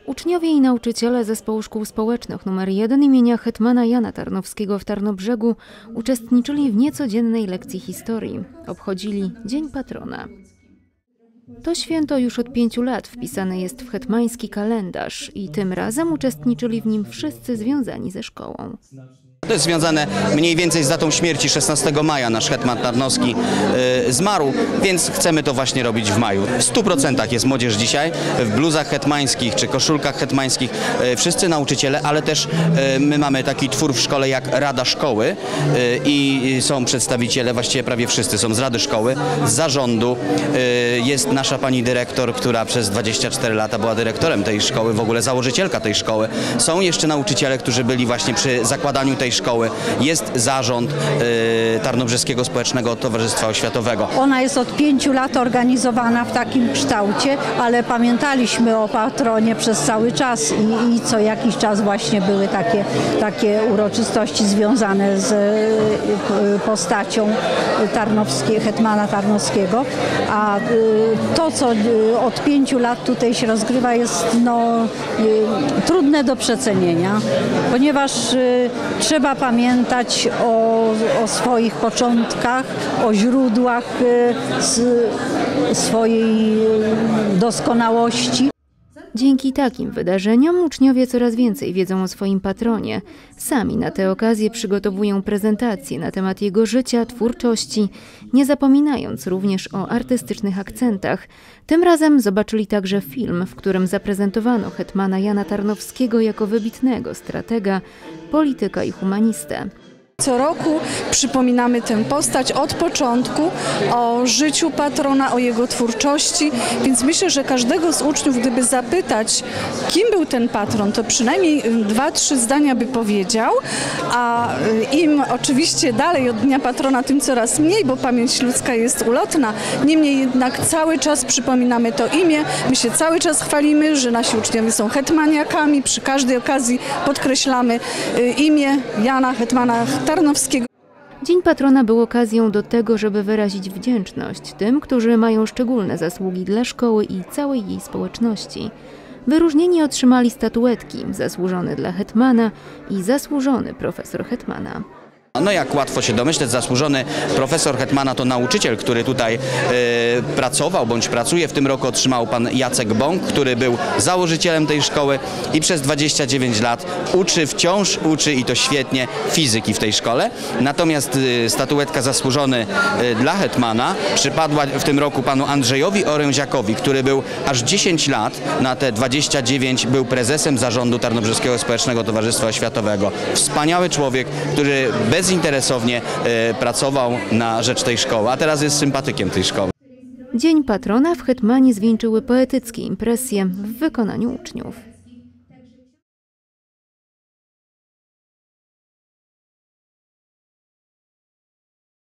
Uczniowie i nauczyciele Zespołu Szkół Społecznych nr 1 imienia hetmana Jana Tarnowskiego w Tarnobrzegu uczestniczyli w niecodziennej lekcji historii. Obchodzili Dzień Patrona. To święto już od 5 lat wpisane jest w hetmański kalendarz i tym razem uczestniczyli w nim wszyscy związani ze szkołą. To jest związane mniej więcej z datą śmierci 16 maja. Nasz hetman Tarnowski zmarł, więc chcemy to właśnie robić w maju. W 100% jest młodzież dzisiaj, w bluzach hetmańskich czy koszulkach hetmańskich, wszyscy nauczyciele, ale też my mamy taki twór w szkole jak Rada Szkoły i są przedstawiciele, właściwie prawie wszyscy są z Rady Szkoły, z zarządu. Jest nasza pani dyrektor, która przez 24 lata była dyrektorem tej szkoły, w ogóle założycielka tej szkoły. Są jeszcze nauczyciele, którzy byli właśnie przy zakładaniu tej szkoły. Jest zarząd Tarnobrzeskiego Społecznego Towarzystwa Oświatowego. Ona jest od 5 lat organizowana w takim kształcie, ale pamiętaliśmy o patronie przez cały czas i co jakiś czas właśnie były takie uroczystości związane z postacią hetmana Tarnowskiego. A to, co od 5 lat tutaj się rozgrywa, jest trudne do przecenienia, ponieważ trzeba pamiętać o swoich początkach, o źródłach swojej doskonałości. Dzięki takim wydarzeniom uczniowie coraz więcej wiedzą o swoim patronie. Sami na tę okazję przygotowują prezentacje na temat jego życia, twórczości, nie zapominając również o artystycznych akcentach. Tym razem zobaczyli także film, w którym zaprezentowano hetmana Jana Tarnowskiego jako wybitnego stratega, polityka i humanistę. Co roku przypominamy tę postać od początku, o życiu patrona, o jego twórczości, więc myślę, że każdego z uczniów, gdyby zapytać, kim był ten patron, to przynajmniej 2-3 zdania by powiedział, a im oczywiście dalej od Dnia Patrona, tym coraz mniej, bo pamięć ludzka jest ulotna. Niemniej jednak cały czas przypominamy to imię, my się cały czas chwalimy, że nasi uczniowie są hetmaniakami, przy każdej okazji podkreślamy imię Jana hetmana Tarnowskiego. Dzień Patrona był okazją do tego, żeby wyrazić wdzięczność tym, którzy mają szczególne zasługi dla szkoły i całej jej społeczności. Wyróżnieni otrzymali statuetki zasłużony dla hetmana i zasłużony profesor hetmana. No jak łatwo się domyśleć, zasłużony profesor hetmana to nauczyciel, który tutaj pracował bądź pracuje. W tym roku otrzymał pan Jacek Bąk, który był założycielem tej szkoły i przez 29 lat wciąż uczy i to świetnie fizyki w tej szkole. Natomiast statuetka zasłużony dla hetmana przypadła w tym roku panu Andrzejowi Oręziakowi, który był aż 10 lat, na te 29 był prezesem zarządu Tarnobrzeskiego Społecznego Towarzystwa Oświatowego. Wspaniały człowiek, który bezinteresownie pracował na rzecz tej szkoły, a teraz jest sympatykiem tej szkoły. Dzień Patrona w hetmanie zwieńczyły poetyckie impresje w wykonaniu uczniów.